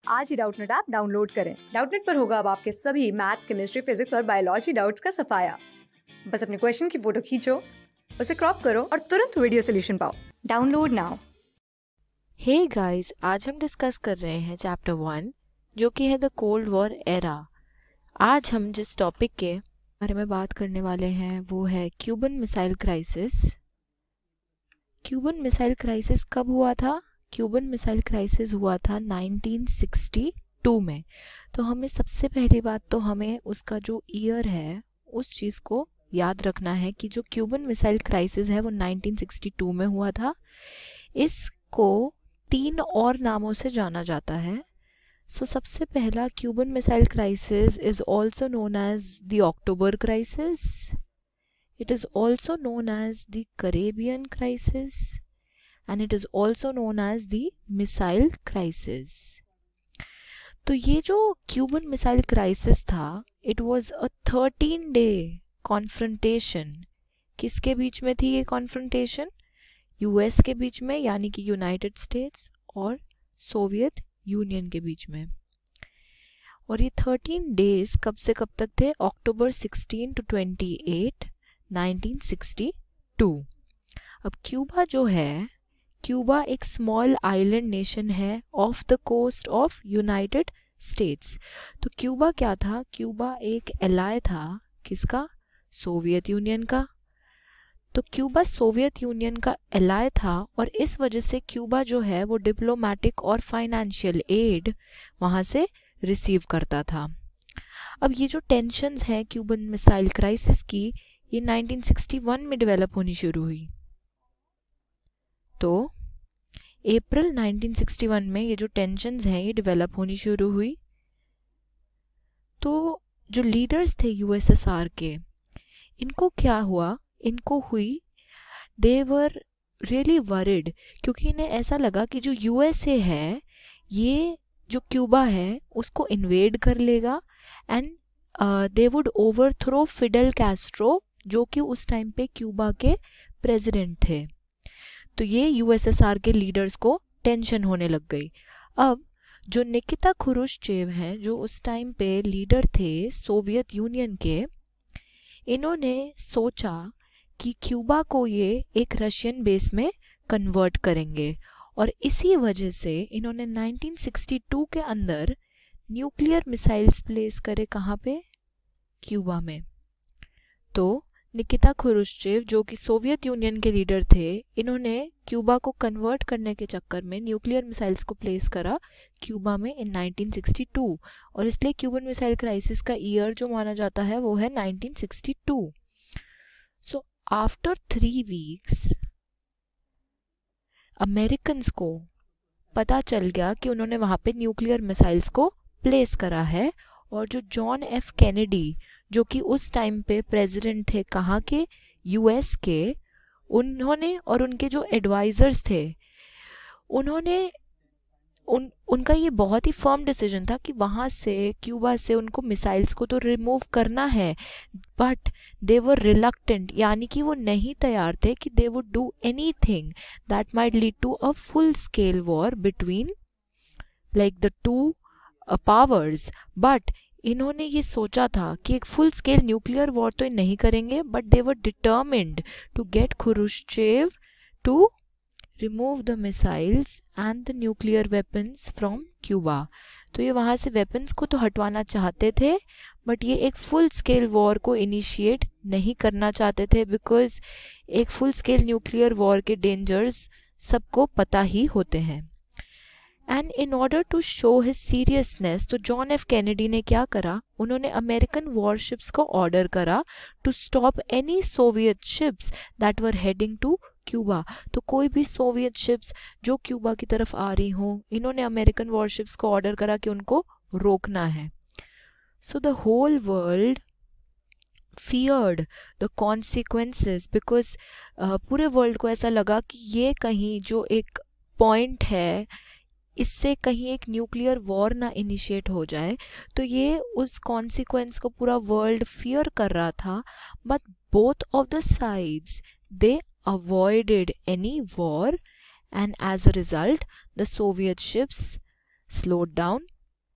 आज ही Doubtnut app download करें। डाउटनेट पर होगा अब आपके सभी मैथ्स, केमिस्ट्री, फिजिक्स और बायोलॉजी डाउट्स का सफाया। बस अपने क्वेश्चन की फोटो खींचो, उसे क्रॉप करो और तुरंत वीडियो सोल्यूशन पाओ। Download now. हे गाइस, आज हम डिस्कस कर रहे हैं चैप्टर 1 जो कि है द कोल्ड वॉर एरा। आज हम जिस टॉपिक के बारे में बात करने वाले हैं वो है Cuban missile crisis. Cuban missile crisis कब हुआ था? क्यूबन मिसाइल क्राइसिस हुआ था 1962 में। तो हमें सबसे पहली बात तो हमें उसका जो ईयर है उस चीज़ को याद रखना है कि जो क्यूबन मिसाइल क्राइसिस है वो 1962 में हुआ था। इसको 3 और नामों से जाना जाता है। सबसे पहला Cuban missile crisis is also known as the October crisis. It is also known as the Caribbean crisis and it is also known as the missile crisis. तो ये जो क्यूबन मिसाइल क्राइसिस था, it was a 13-day confrontation. किसके बीच में थी ये confrontation? US के बीच में, यानी कि यूनाइटेड स्टेट्स और सोवियत यूनियन के बीच में। और ये 13 days कब से कब तक थे? अक्टूबर 16 to 28, 1962। अब क्यूबा जो है, क्यूबा एक स्मॉल आइलैंड नेशन है off the coast of United States. तो क्यूबा क्या था? क्यूबा एक एलाय था। किसका? सोवियत यूनियन का। तो क्यूबा सोवियत यूनियन का एलाय था और इस वजह से क्यूबा जो है वो डिप्लोमेटिक और फाइनेंशियल एड वहाँ से रिसीव करता था। अब ये जो टेंशन्स हैं क्यूबन मिसाइल क्राइसिस की, ये 1961 में डेवलप होनी शुरू हुई। तो अप्रैल 1961 में ये जो टेंशन्स हैं ये डेवलप होनी शुरू हुई। तो जो लीडर्स थे यूएसएसआर के, इनको क्या हुआ? इनको हुई, दे वर रियली वरिड, क्योंकि इन्हें ऐसा लगा कि जो यूएसए है ये जो क्यूबा है उसको इन्वेड कर लेगा and they would overthrow Fidel Castro, जो कि उस टाइम पे क्यूबा के प्रेसिडेंट थे। तो ये यूएसएसआर के लीडर्स को टेंशन होने लग गई। अब जो निकिता खुरुश्चेव हैं, जो उस टाइम पे लीडर थे सोवियत यूनियन के, इन्होंने सोचा कि क्यूबा को ये एक रशियन बेस में कन्वर्ट करेंगे और इसी वजह से इन्होंने 1962 के अंदर न्यूक्लियर मिसाइल्स प्लेस करे। कहाँ पे? क्यूबा में। तो निकिता खुरुश्चेव जो कि सोवियत यूनियन के लीडर थे, इन्होंने क्यूबा को कन्वर्ट करने के चक्कर में न्यूक्लियर मिसाइल्स को प्लेस करा क्यूबा में इन 1962 और इसलिए क्यूबन मिसाइल क्राइसिस का ईयर जो माना जाता है वो है 1962। सो आफ्टर 3 weeks अमेरिकन्स को पता चल गया कि उन्होंने वहाँ पे न्यूक्लियर मिसाइल्स को प्लेस करा है और जो जॉन एफ कैनेडी जो कि उस टाइम पे प्रेसिडेंट थे, कहाँ के? यूएस के, उन्होंने और उनके जो एडवाइजर्स थे उन्होंने उनका ये बहुत ही फर्म डिसीजन था कि वहाँ से क्यूबा से उनको मिसाइल्स को तो रिमूव करना है, बट दे वर रिलक्टेंट, यानी कि वो नहीं तैयार थे कि they would do anything that might lead to a full scale war between like the two powers. But इन्होंने ये सोचा था कि एक फुल स्केल न्यूक्लियर वॉर तो नहीं करेंगे, but they were determined to get Khrushchev to remove the missiles and the nuclear weapons from Cuba। तो ये वहाँ से वेपन्स को तो हटवाना चाहते थे, बट ये एक फुल स्केल वॉर को इनिशिएट नहीं करना चाहते थे, बिकॉज एक फुल स्केल न्यूक्लियर वॉर के डेंजर्स सबको पता ही होते हैं। And in order to show his seriousness, तो जॉन एफ कैनेडी ने क्या करा? उन्होंने अमेरिकन वॉरशिप्स को ऑर्डर करा to stop any Soviet ships that were heading to Cuba. तो कोई भी सोवियत शिप्स जो क्यूबा की तरफ आ रही हों, इन्होंने अमेरिकन वॉरशिप्स को ऑर्डर करा कि उनको रोकना है। So the whole world feared the consequences because पूरे वर्ल्ड को ऐसा लगा कि ये कहीं जो एक पॉइंट है इससे कहीं एक न्यूक्लियर वॉर ना इनिशिएट हो जाए। तो ये उस कॉन्सिक्वेंस को पूरा वर्ल्ड फियर कर रहा था। But both of the sides they avoided any war and as a result the Soviet ships slowed down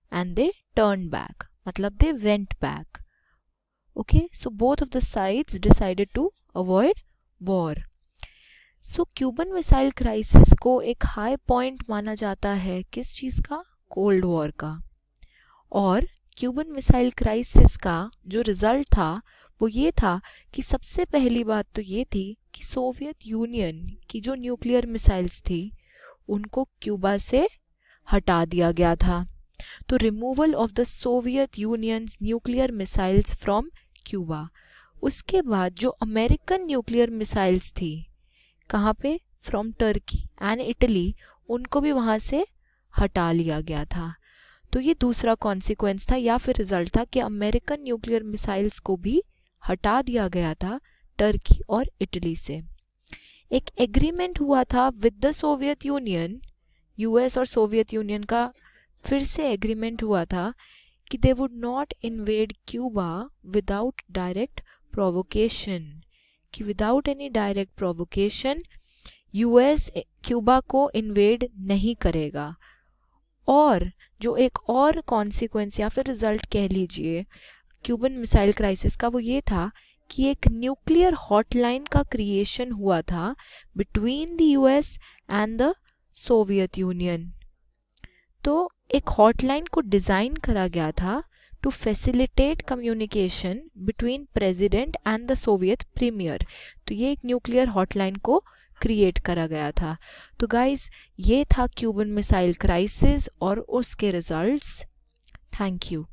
and they turned back, मतलब they went back. Okay, so both of the sides decided to avoid war. So Cuban missile crisis को एक high point माना जाता है किस चीज़ का? Cold war का. और क्यूबन मिसाइल क्राइसिस का जो रिजल्ट था वो ये था कि सबसे पहली बात तो ये थी कि सोवियत यूनियन की जो न्यूक्लियर मिसाइल्स थी उनको क्यूबा से हटा दिया गया था. तो removal of the Soviet Union's nuclear missiles from Cuba. उसके बाद जो अमेरिकन न्यूक्लियर मिसाइल्स थी कहाँ पे? फ्रॉम टर्की एंड इटली, उनको भी वहाँ से हटा लिया गया था. तो ये दूसरा कॉन्सिक्वेंस था या फिर रिजल्ट था कि अमेरिकन न्यूक्लियर मिसाइल्स को भी हटा दिया गया था टर्की और इटली से. एक एग्रीमेंट हुआ था with the Soviet Union, US और सोवियत यूनियन का फिर से एग्रीमेंट हुआ था कि they would not invade Cuba without direct provocation, कि without any direct provocation US Cuba को इन्वेड नहीं करेगा. और जो एक और कॉन्सिक्वेंस या फिर रिजल्ट कह लीजिए क्यूबन मिसाइल क्राइसिस का वो ये था कि एक न्यूक्लियर हॉटलाइन का क्रिएशन हुआ था between the US and the Soviet Union. तो एक हॉटलाइन को डिज़ाइन करा गया था to facilitate communication between president and the Soviet premier. तो ये एक न्यूक्लियर हॉटलाइन को क्रिएट करा गया था. तो गाइज ये था क्यूबन मिसाइल क्राइसिस और उसके रिजल्ट्स. Thank you.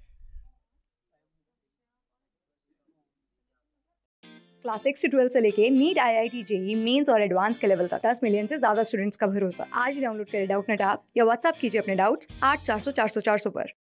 क्लास 6 से 12 से लेके नीट, IIT, JEE मेंस और एडवांस के लेवल तक 10 मिलियन से ज्यादा स्टूडेंट्स का भरोसा. आज ही डाउनलोड करें डाउटनेट ऐप या व्हाट्सएप कीजिए अपने डाउट्स 8400 400 400 पर.